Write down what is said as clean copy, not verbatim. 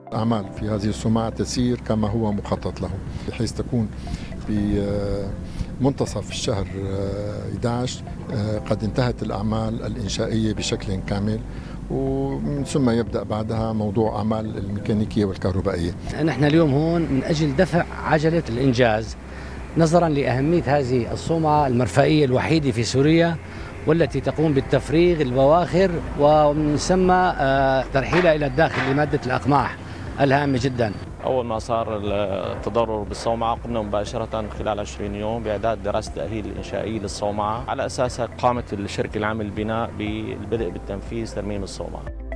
أعمال في هذه الصومعة تسير كما هو مخطط له، بحيث تكون بمنتصف الشهر 11 قد انتهت الأعمال الإنشائية بشكل كامل، ومن ثم يبدأ بعدها موضوع أعمال الميكانيكية والكهربائية. نحن اليوم هون من أجل دفع عجلة الإنجاز نظرا لأهمية هذه الصومعة المرفأية الوحيدة في سوريا، والتي تقوم بالتفريغ البواخر ومن ثم ترحيلها إلى الداخل لمادة الأقماح الهامة جدا. أول ما صار التضرر بالصومعة قمنا مباشرة خلال 20 يوم بإعداد دراسة تأهيل إنشائية للصومعة، على أساسها قامت الشركة العامة للبناء بالبدء بالتنفيذ ترميم الصومعة.